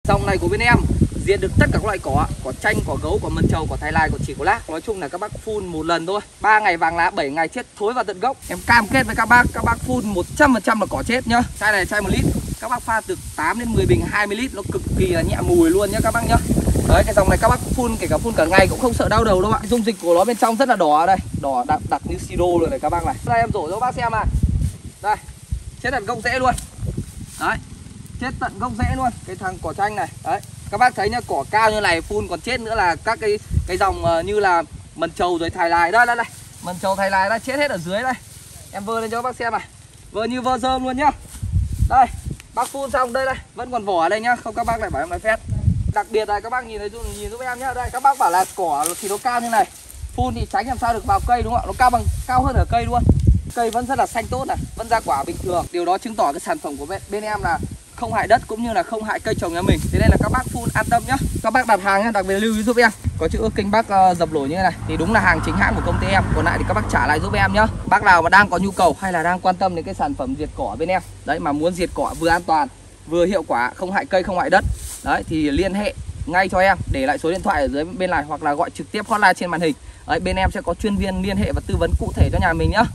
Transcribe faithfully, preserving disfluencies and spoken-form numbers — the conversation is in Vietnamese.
Dòng này của bên em diệt được tất cả các loại cỏ, cỏ chanh, cỏ gấu, cỏ mần trầu, cỏ thái lai, cỏ chỉ, cỏ lác. Nói chung là các bác phun một lần thôi, ba ngày vàng lá, bảy ngày chết thối vào tận gốc. Em cam kết với các bác, các bác phun một trăm phần trăm là cỏ chết nhá. Chai này chai một lít, các bác pha từ tám đến mười bình hai mươi lít, nó cực kỳ là nhẹ mùi luôn nhá các bác nhá. Đấy, cái dòng này các bác phun kể cả phun cả ngày cũng không sợ đau đầu đâu ạ. Dung dịch của nó bên trong rất là đỏ ở đây, đỏ đặc, đặc như siro luôn này các bác này. Đây em rổ cho các bác xem này. Đây, chết tận gốc rễ luôn. Đấy, chết tận gốc rễ luôn cái thằng cỏ chanh này. Đấy, các bác thấy nhá, cỏ cao như này phun còn chết nữa là các cái cái dòng uh, như là mần trầu rồi thái lai. Đây đây đây, mần trầu thái lai đã chết hết ở dưới đây. Em vơ lên cho các bác xem này, vơ như vơ rơm luôn nhá. Đây, bác phun xong đây đây, vẫn còn vỏ ở đây nhá, không các bác lại bảo em nói phét. Đặc biệt là các bác nhìn thấy nhìn giúp em nhá. Đây, các bác bảo là cỏ thì nó cao như này, phun thì tránh làm sao được vào cây đúng không ạ? Nó cao bằng cao hơn ở cây luôn. Cây vẫn rất là xanh tốt này, vẫn ra quả bình thường. Điều đó chứng tỏ cái sản phẩm của bên, bên em là không hại đất cũng như là không hại cây trồng nhà mình. Thế nên là các bác phun an tâm nhá. Các bác đặt hàng nhá, đặc biệt lưu ý giúp em có chữ kênh bác uh, dập nổi như thế này thì đúng là hàng chính hãng của công ty em. Còn lại thì các bác trả lại giúp em nhá. Bác nào mà đang có nhu cầu hay là đang quan tâm đến cái sản phẩm diệt cỏ bên em đấy, mà muốn diệt cỏ vừa an toàn vừa hiệu quả, không hại cây không hại đất đấy, thì liên hệ ngay cho em, để lại số điện thoại ở dưới bên này hoặc là gọi trực tiếp hotline trên màn hình. Đấy, bên em sẽ có chuyên viên liên hệ và tư vấn cụ thể cho nhà mình nhá.